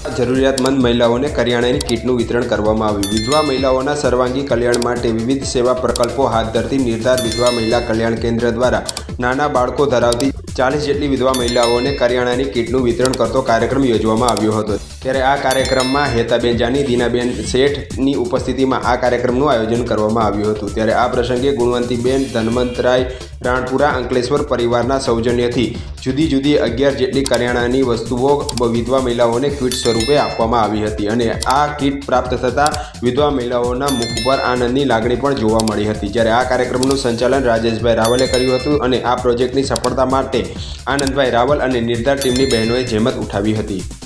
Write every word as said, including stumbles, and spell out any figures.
જરૂરિયાતમંદ મહિલાઓને કરિયાણાની કીટનું વિતરણ કરવામાં આવ્યું। વિધવા મહિલાઓના સર્વાંગી કલ્યાણ માટે વિવિધ સેવા પ્રકલ્પો હાથ ધરતી નિર્ધાર વિધવા મહિલા કલ્યાણ કેન્દ્ર દ્વારા નાના બાળકો ધરાવતી ચાલીસ જેટલી વિધવા મહિલાઓને કરિયાણાની કીટનું વિતરણ કરતો કાર્યક્રમ યોજવામાં આવ્યો હતો। ત્યારે આ કાર્યક્રમમાં હેતાબેન જાની, દીનાબેન શેઠની ઉપસ્થિતિમાં આ કાર્યક્રમનું આયોજન કરવામાં આવ્યું હતું। ત્યારે આ પ્રસંગે ગુણવંતીબેન ધનવંતરાય રાણપુરા અંકલેશ્વર પરિવારના સૌજન્યથી જુદી જુદી અગિયાર જેટલી કરિયાણાની વસ્તુઓ વિધવા મહિલાઓને કીટ સ્વરૂપે આપવામાં આવી હતી અને આ કીટ પ્રાપ્ત થતાં વિધવા મહિલાઓના મુખ પર આનંદની લાગણી પણ જોવા મળી હતી। જ્યારે આ કાર્યક્રમનું સંચાલન રાજેશભાઈ રાવલે કર્યું હતું અને આ પ્રોજેક્ટની સફળતા માટે આનંદભાઈ રાવલ અને નિર્ધાર ટીમની બહેનોએ જહેમત ઉઠાવી હતી।